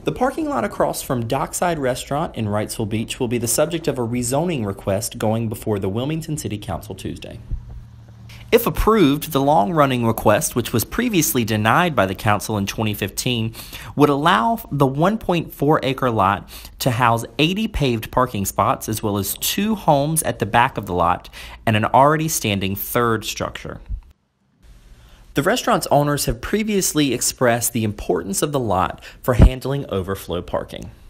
The parking lot across from Dockside Restaurant in Wrightsville Beach will be the subject of a rezoning request going before the Wilmington City Council Tuesday. If approved, the long-running request, which was previously denied by the council in 2015, would allow the 1.4-acre lot to house 80 paved parking spots, as well as 2 homes at the back of the lot and an already standing third structure. The restaurant's owners have previously expressed the importance of the lot for handling overflow parking.